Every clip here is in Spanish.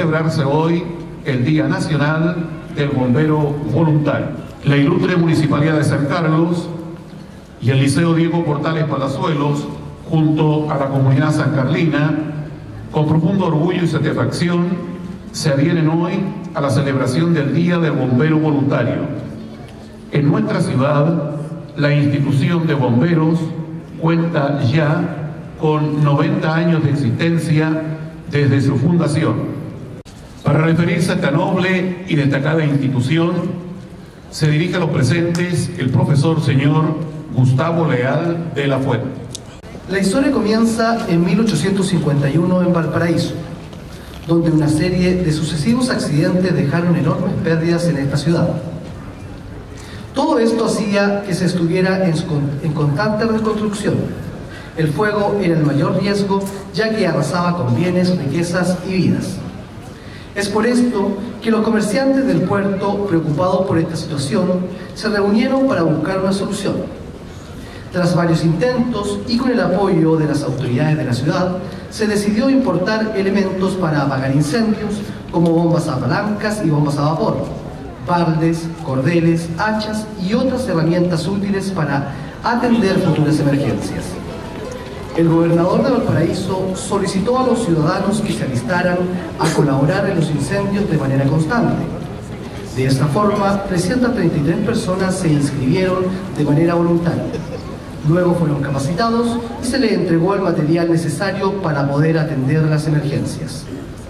celebrarse hoy el Día Nacional del Bombero Voluntario. La ilustre Municipalidad de San Carlos y el Liceo Diego Portales Palazuelos, junto a la comunidad sancarlina, con profundo orgullo y satisfacción, se adhieren hoy a la celebración del Día del Bombero Voluntario. En nuestra ciudad, la institución de bomberos cuenta ya con 90 años de existencia desde su fundación. Para referirse a esta noble y destacada institución, se dirige a los presentes el profesor señor Gustavo Leal de la Fuente. La historia comienza en 1851 en Valparaíso, donde una serie de sucesivos accidentes dejaron enormes pérdidas en esta ciudad. Todo esto hacía que se estuviera en constante reconstrucción. El fuego era el mayor riesgo, ya que arrasaba con bienes, riquezas y vidas. Es por esto que los comerciantes del puerto, preocupados por esta situación, se reunieron para buscar una solución. Tras varios intentos y con el apoyo de las autoridades de la ciudad, se decidió importar elementos para apagar incendios, como bombas a palancas y bombas a vapor, baldes, cordeles, hachas y otras herramientas útiles para atender futuras emergencias. El gobernador de Valparaíso solicitó a los ciudadanos que se alistaran a colaborar en los incendios de manera constante. De esta forma, 333 personas se inscribieron de manera voluntaria. Luego fueron capacitados y se les entregó el material necesario para poder atender las emergencias.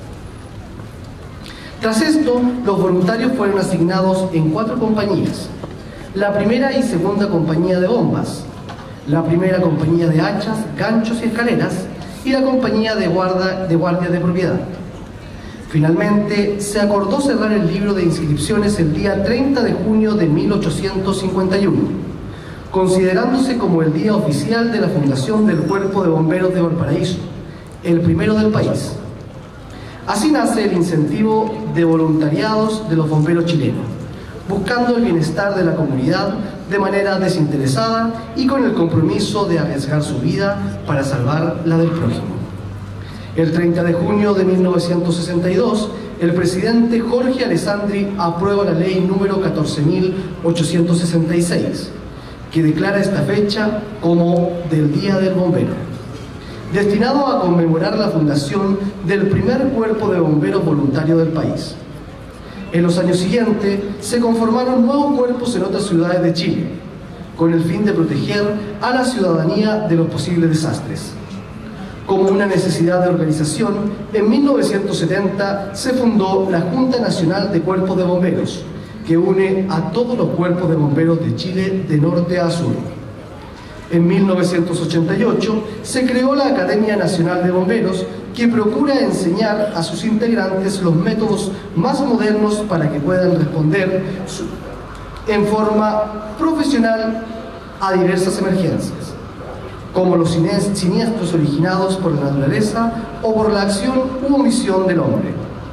Tras esto, los voluntarios fueron asignados en 4 compañías. La primera y segunda compañía de bombas, la primera compañía de hachas, ganchos y escaleras y la compañía de guardia de propiedad. Finalmente, se acordó cerrar el libro de inscripciones el día 30 de junio de 1851, considerándose como el día oficial de la fundación del Cuerpo de Bomberos de Valparaíso, el primero del país. Así nace el incentivo de voluntariados de los bomberos chilenos, buscando el bienestar de la comunidad de manera desinteresada y con el compromiso de arriesgar su vida para salvar la del prójimo. El 30 de junio de 1962, el presidente Jorge Alessandri aprueba la ley número 14.866, que declara esta fecha como del Día del Bombero, destinado a conmemorar la fundación del primer cuerpo de bomberos voluntarios del país. En los años siguientes se conformaron nuevos cuerpos en otras ciudades de Chile, con el fin de proteger a la ciudadanía de los posibles desastres. Como una necesidad de organización, en 1970 se fundó la Junta Nacional de Cuerpos de Bomberos, que une a todos los cuerpos de bomberos de Chile de norte a sur. En 1988 se creó la Academia Nacional de Bomberos, que procura enseñar a sus integrantes los métodos más modernos para que puedan responder en forma profesional a diversas emergencias, como los siniestros originados por la naturaleza o por la acción u omisión del hombre.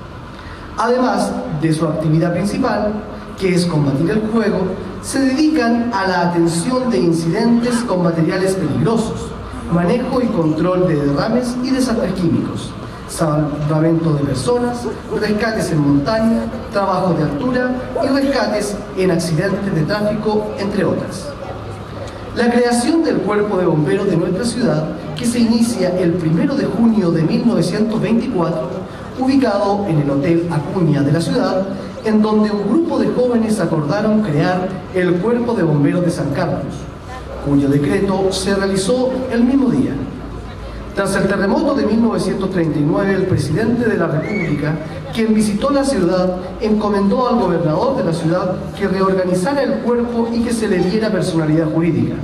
Además de su actividad principal, que es combatir el fuego, se dedican a la atención de incidentes con materiales peligrosos, manejo y control de derrames y desastres químicos, salvamento de personas, rescates en montaña, trabajos de altura y rescates en accidentes de tráfico, entre otras. La creación del Cuerpo de Bomberos de nuestra ciudad, que se inicia el 1 de junio de 1924, ubicado en el Hotel Acuña de la ciudad, en donde un grupo de jóvenes acordaron crear el Cuerpo de Bomberos de San Carlos, cuyo decreto se realizó el mismo día. Tras el terremoto de 1939, el presidente de la República, quien visitó la ciudad, encomendó al gobernador de la ciudad que reorganizara el cuerpo y que se le diera personalidad jurídica,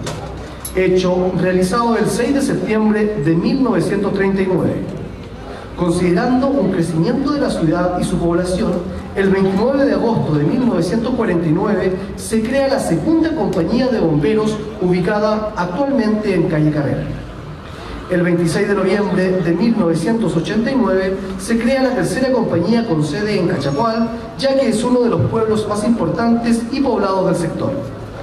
hecho realizado el 6 de septiembre de 1939. Considerando un crecimiento de la ciudad y su población, el 29 de agosto de 1949 se crea la segunda compañía de bomberos, ubicada actualmente en calle Carrera. El 26 de noviembre de 1989 se crea la tercera compañía con sede en Cachapoal, ya que es uno de los pueblos más importantes y poblados del sector.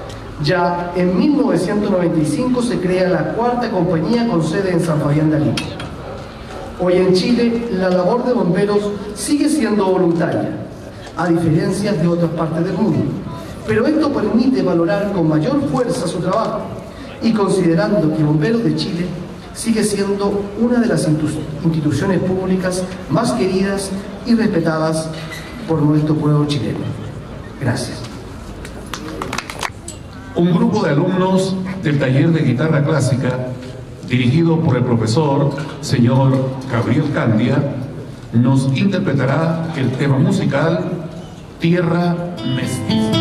Ya en 1995 se crea la cuarta compañía con sede en San Fabián de Alico. Hoy en Chile la labor de bomberos sigue siendo voluntaria, a diferencia de otras partes del mundo. Pero esto permite valorar con mayor fuerza su trabajo y considerando que Bomberos de Chile sigue siendo una de las instituciones públicas más queridas y respetadas por nuestro pueblo chileno. Gracias. Un grupo de alumnos del taller de guitarra clásica, dirigido por el profesor señor Gabriel Candia, nos interpretará el tema musical Tierra Mestiza.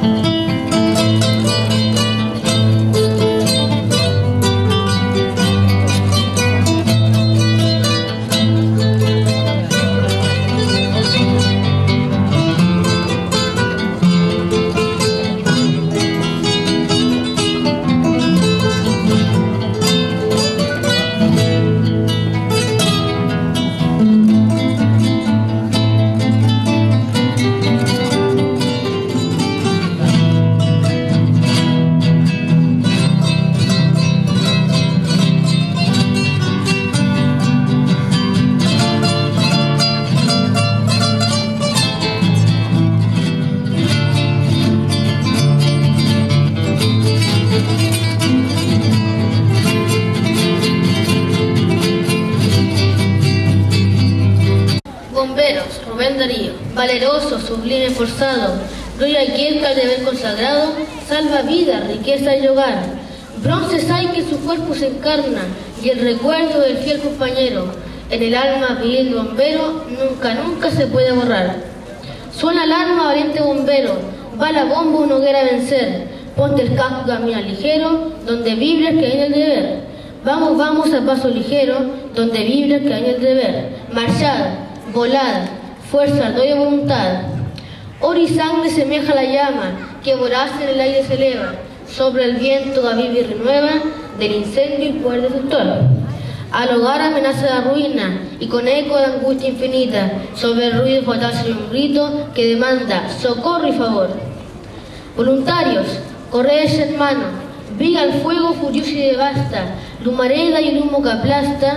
Valeroso, sublime, forzado, gloria aquel que al deber consagrado, salva vida, riqueza y hogar. Bronces hay que su cuerpo se encarna, y el recuerdo del fiel compañero, en el alma vil del bombero, nunca, nunca se puede borrar. Suena alarma, valiente bombero, va la bomba una hoguera a vencer, ponte el casco, camina ligero, donde vibra el que hay en el deber. Vamos, vamos a paso ligero, donde vibra el que hay en el deber. Marchad, volad, fuerza, ardor y voluntad. Oro y sangre semeja la llama que voraz en el aire se eleva, sobre el viento aviva y renueva del incendio y poder destructor. Al hogar amenaza la ruina y con eco de angustia infinita, sobre el ruido fatal se oye un grito que demanda socorro y favor. Voluntarios, corred en mano, viga el fuego furioso y devasta, lumareda y el humo que aplasta.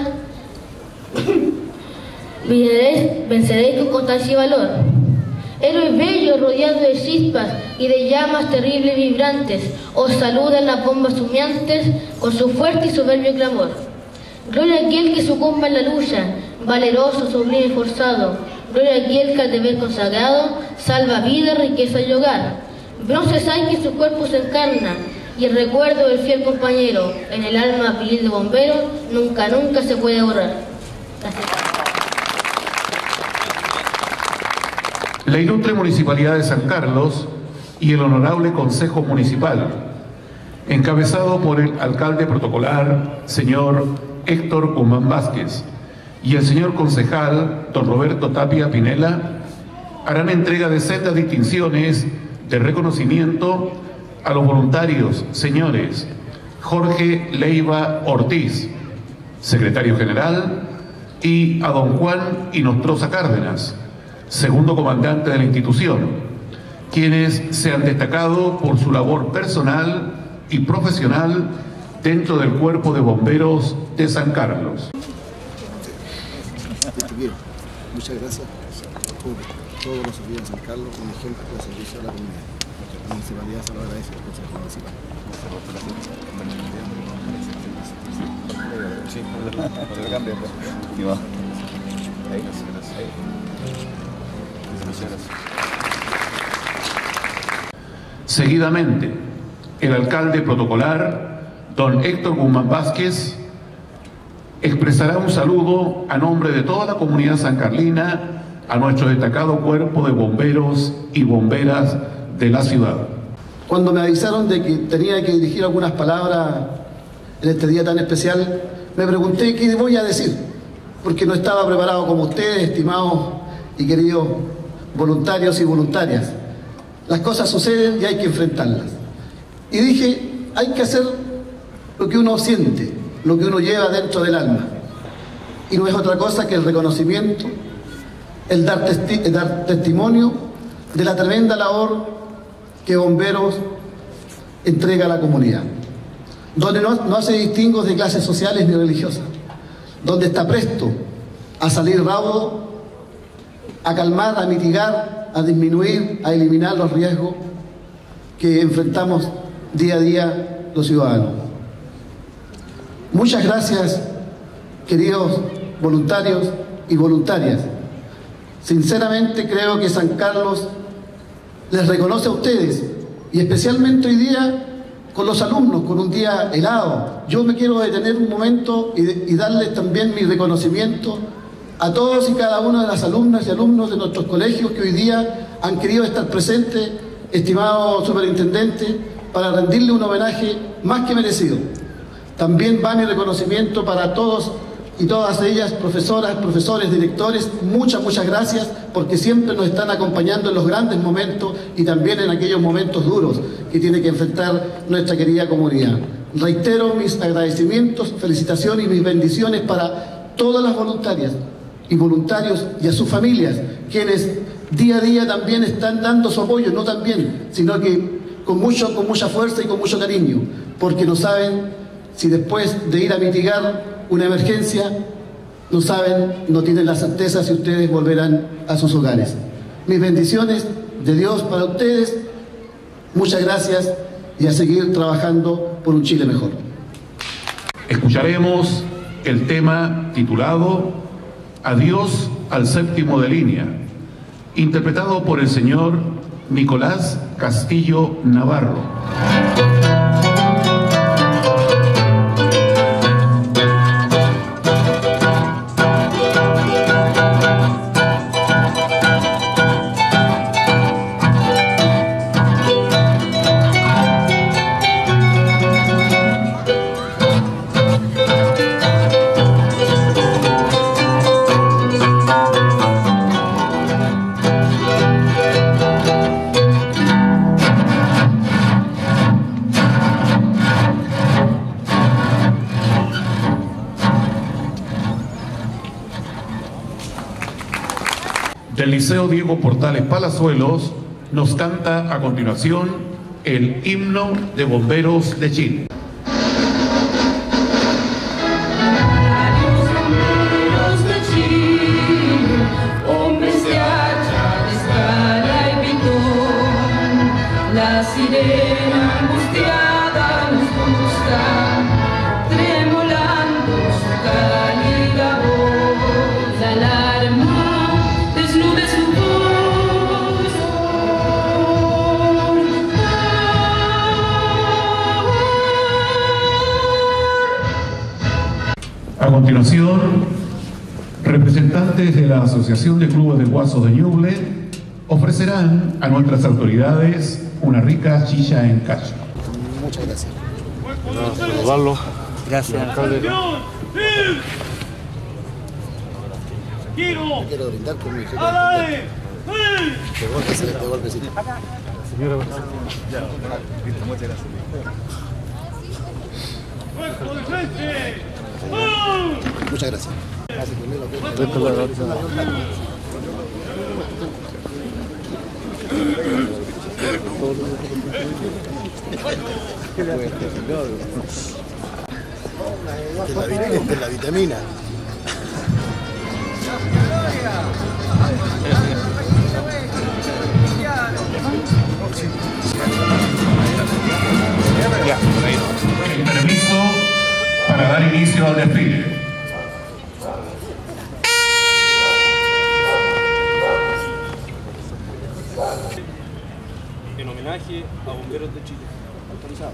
Venceréis con constancia y valor. Héroes bellos rodeados de chispas y de llamas terribles y vibrantes, os saludan las bombas humeantes con su fuerte y soberbio clamor. Gloria a aquel que sucumba en la lucha, valeroso, sublime y forzado. Gloria a aquel que al deber consagrado salva vida, riqueza y hogar. Bronces hay que su cuerpo se encarna, y el recuerdo del fiel compañero en el alma viril de bombero nunca, nunca se puede borrar. Gracias. La ilustre Municipalidad de San Carlos y el Honorable Consejo Municipal, encabezado por el alcalde protocolar, señor Héctor Guzmán Vázquez, y el señor concejal, don Roberto Tapia Pinela, harán entrega de sendas distinciones de reconocimiento a los voluntarios, señores Jorge Leiva Ortiz, secretario general, y a don Juan Inostroza Cárdenas, segundo comandante de la institución, quienes se han destacado por su labor personal y profesional dentro del Cuerpo de Bomberos de San Carlos. Bien, muchas gracias por todos los servicios de San Carlos, un ejemplo de servicio a la comunidad. La municipalidad se lo agradece al Consejo Municipal. Sí, por el cambio. Seguidamente, el alcalde protocolar, don Héctor Guzmán Vázquez, expresará un saludo a nombre de toda la comunidad sancarlina a nuestro destacado cuerpo de bomberos y bomberas de la ciudad. Cuando me avisaron de que tenía que dirigir algunas palabras en este día tan especial, me pregunté qué voy a decir, porque no estaba preparado como ustedes, estimados y queridos voluntarios y voluntarias. Las cosas suceden y hay que enfrentarlas. Y dije, hay que hacer lo que uno siente, lo que uno lleva dentro del alma. Y no es otra cosa que el reconocimiento, el dar testimonio de la tremenda labor que Bomberos entrega a la comunidad, donde no hace distingos de clases sociales ni religiosas, donde está presto a salir raudo, a calmar, a mitigar, a disminuir, a eliminar los riesgos que enfrentamos día a día los ciudadanos. Muchas gracias, queridos voluntarios y voluntarias. Sinceramente creo que San Carlos les reconoce a ustedes, y especialmente hoy día con los alumnos, con un día helado. Yo me quiero detener un momento y darles también mi reconocimiento a todos y cada una de las alumnas y alumnos de nuestros colegios que hoy día han querido estar presentes, estimado superintendente, para rendirle un homenaje más que merecido. También va mi reconocimiento para todos y todas ellas, profesoras, profesores, directores. Muchas gracias, porque siempre nos están acompañando en los grandes momentos y también en aquellos momentos duros que tiene que enfrentar nuestra querida comunidad. Reitero mis agradecimientos, felicitaciones y mis bendiciones para todas las voluntarias y voluntarios y a sus familias, quienes día a día también están dando su apoyo, no también, sino que con mucha fuerza y con mucho cariño, porque no saben si después de ir a mitigar una emergencia, no tienen la certeza si ustedes volverán a sus hogares. Mis bendiciones de Dios para ustedes, muchas gracias y a seguir trabajando por un Chile mejor. Escucharemos el tema titulado Adiós al séptimo de línea, interpretado por el señor Nicolás Castillo Navarro. Del Liceo Diego Portales Palazuelos nos canta a continuación el himno de Bomberos de Chile. La sirena angustiada nos busca, tremolando su cálida voz. La alarma desnude su voz. A continuación, representantes de la Asociación de Clubes de Guasos de Ñuble ofrecerán a nuestras autoridades una rica chicha en cacho. Muchas gracias. Saludarlo. Gracias, alcalde. Quiero brindar por mi jefe. De golpe, sí. Señora, Muchas gracias. Muchas gracias. Esta es la vitamina. El permiso para dar inicio al desfile. en homenaje a Bomberos de Chile. Autorizado.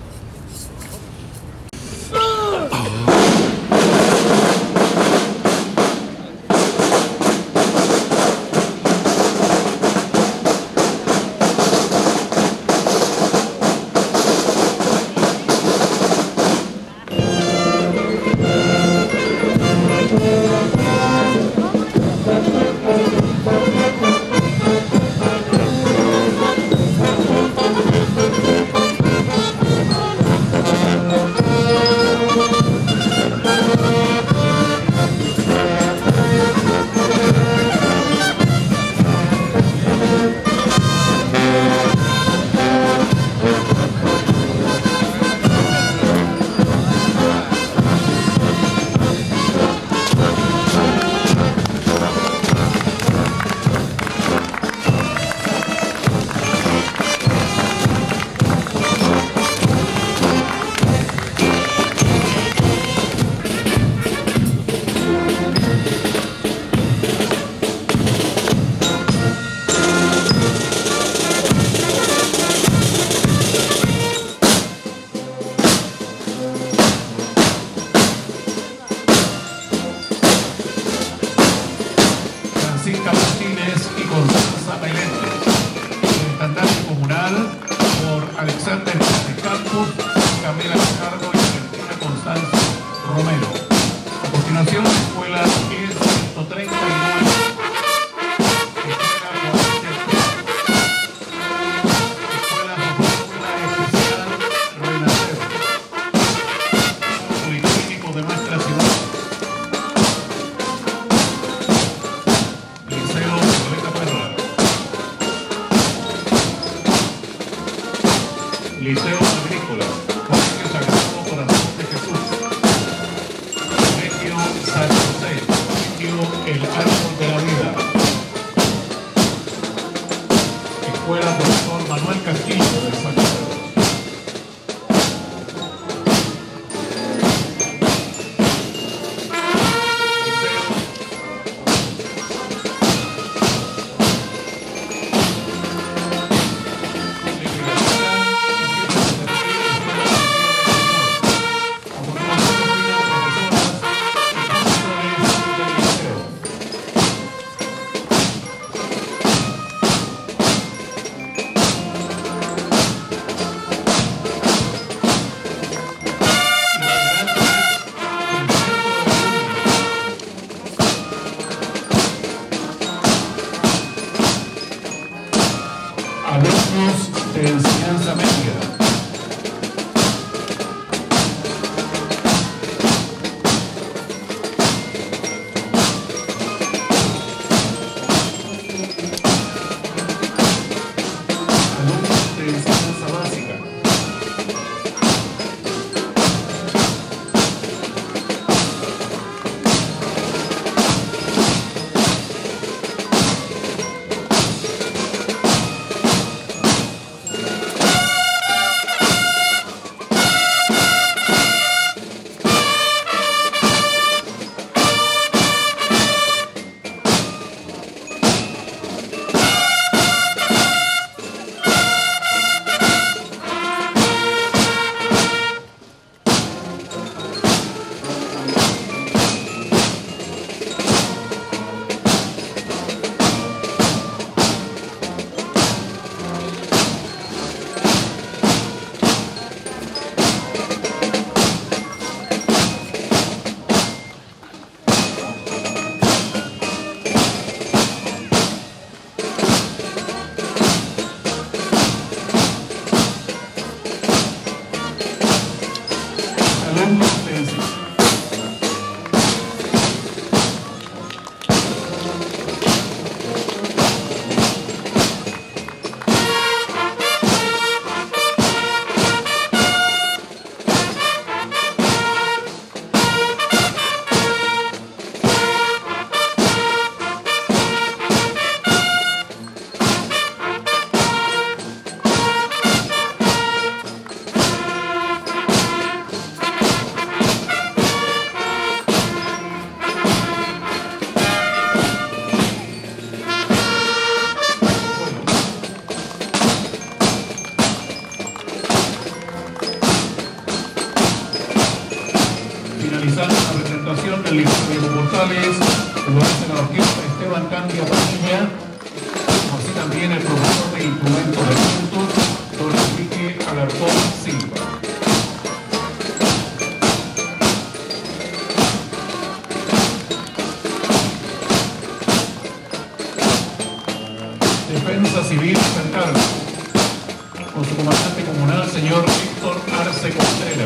Nacional por Alexander Campos, Camila Ricardo y Argentina Constanza Romero. A continuación, la escuela es 139. Liceo Agrícola, Colegio Sagrado Corazón de Jesús, Colegio San José, Colegio El Árbol de la Vida, Escuela Profesor Manuel Castillo de San Carlos. Alumnos de enseñanza media. Alumnos de enseñanza básica. Finalizando la presentación del libro de Portales, lo hace la orquesta Esteban Candia Padilla, así también el profesor de instrumentos de vientos, don Enrique Alarcón Silva. Defensa Civil San Carlos, con su comandante comunal, señor Víctor Arce Contreras.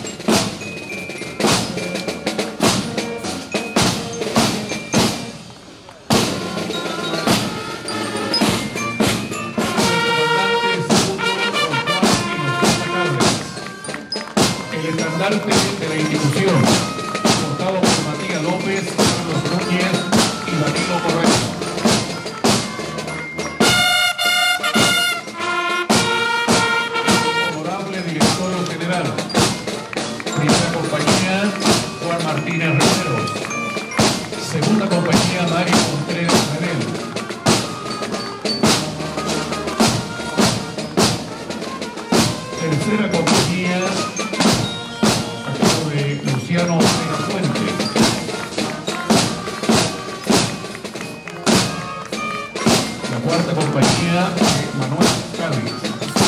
De la institución, portado por Matías López, Carlos Núñez y Danilo Correa. Honorable Directorio General, primera compañía, Juan Martínez Riveros, segunda compañía, Mario Contreras Medel, tercera compañía, Luciano Fuentes, la cuarta compañía, Manuel Cádiz.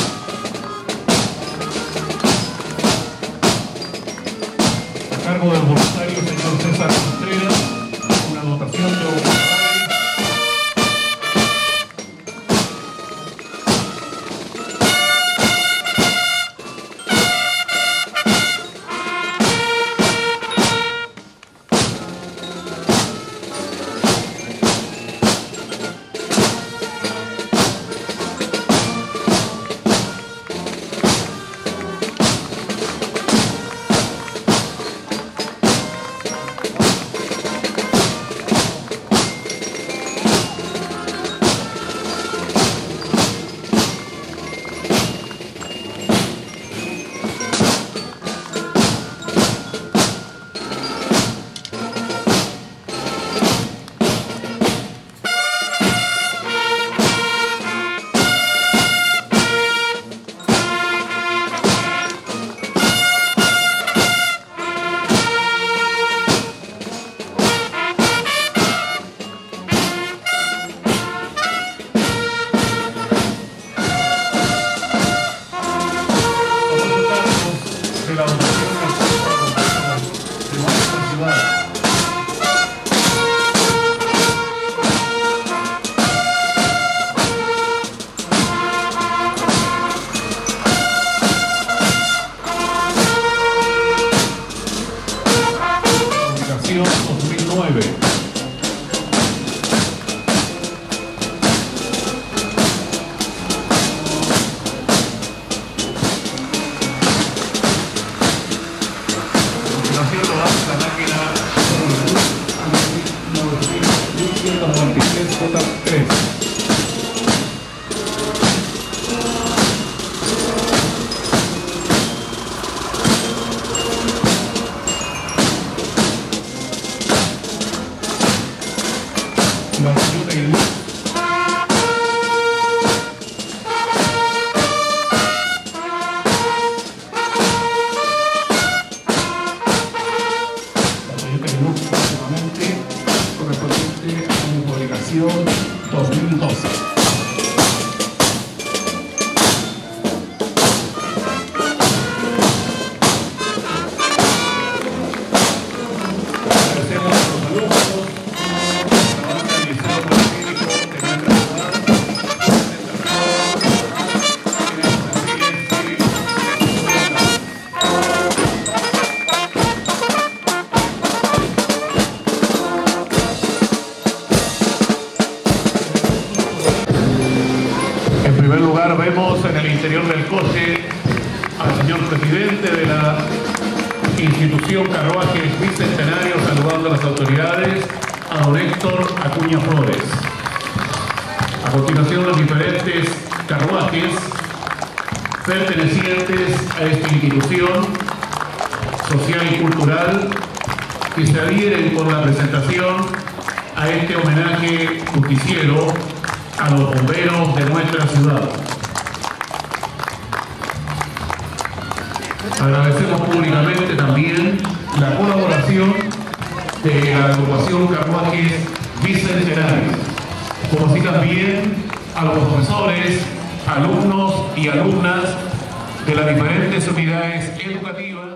cargo del voluntario señor César Contreras, una dotación de voluntarios. Correspondiente a su publicación 2012. Agradecemos a los alumnos, trabajan en el Liceo Politécnico de Gran En primer lugar, vemos en el interior del coche al señor presidente de la institución Carruajes Bicentenario, saludando a las autoridades, a don Héctor Acuña Flores. A continuación, los diferentes carruajes pertenecientes a esta institución social y cultural que se adhieren con la presentación a este homenaje justiciero a los bomberos de nuestra ciudad. Agradecemos públicamente también la colaboración de la agrupación Carruajes Bicentenarios, como así también a los profesores, alumnos y alumnas de las diferentes unidades educativas.